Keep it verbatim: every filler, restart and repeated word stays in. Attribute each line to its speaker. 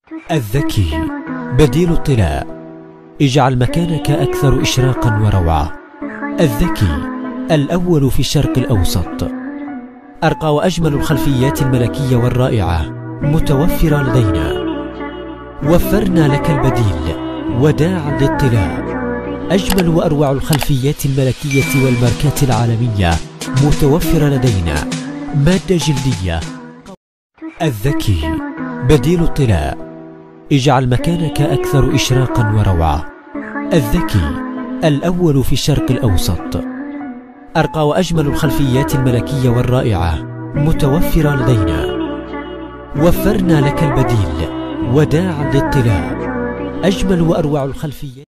Speaker 1: الذكي بديل الطلاء. اجعل مكانك أكثر إشراقا وروعة. الذكي الأول في الشرق الأوسط. أرقى وأجمل الخلفيات الملكية والرائعة متوفرة لدينا. وفرنا لك البديل وداعا للطلاء. أجمل وأروع الخلفيات الملكية والماركات العالمية متوفرة لدينا. مادة جلدية. الذكي بديل الطلاء. اجعل مكانك أكثر إشراقا وروعة. الذكي الأول في الشرق الأوسط. أرقى وأجمل الخلفيات الملكية والرائعة متوفرة لدينا. وفرنا لك البديل وداعا للطلاء. أجمل وأروع الخلفيات